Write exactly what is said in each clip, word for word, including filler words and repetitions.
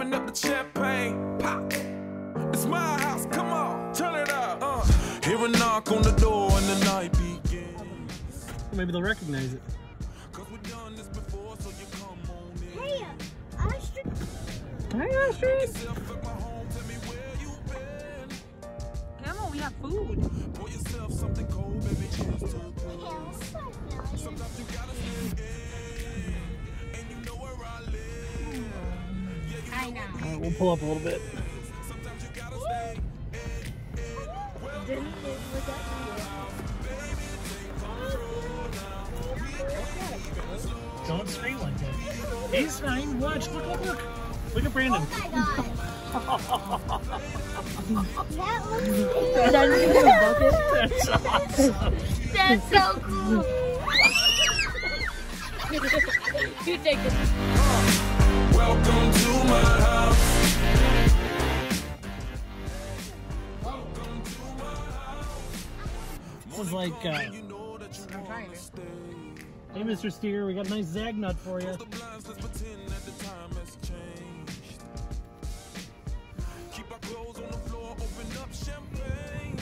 open up the champagne, pop. It's my house, come on, turn it up. Uh. Hear a knock on the door and the night begins. Maybe they'll recognize it. Hey, Astrid. Hi, Astrid. Come on, we have food. Pour yourself something cold, baby. Sometimes you gotta and you know where I live. I know. All right, we'll pull up a little bit. Sometimes you gotta stay. Didn't it look at Don't scream like that. He's fine. Watch. Look, look, look. Look at Brandon. Oh my god. That looks That's awesome. That's so cool. You take it. Welcome to my house. This is like, uh, I'm trying to. hey, Mister Steer, we got a nice Zag nut for you. Keep our clothes on the floor, open up champagne.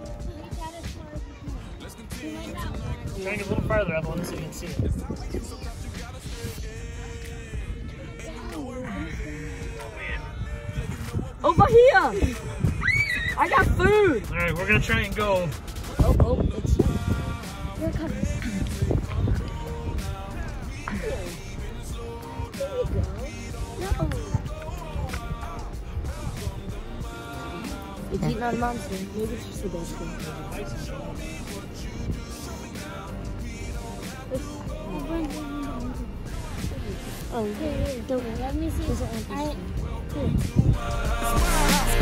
Let's continue tonight. Try to get a little farther, Evelyn, so you can see it. Over here! I got food! All right, we're gonna try and go. Oh, oh, it's here it comes. There you go. No. It's eating on monster. Maybe it's just the best thing. Oh, here, here. Don't let me see. I, here.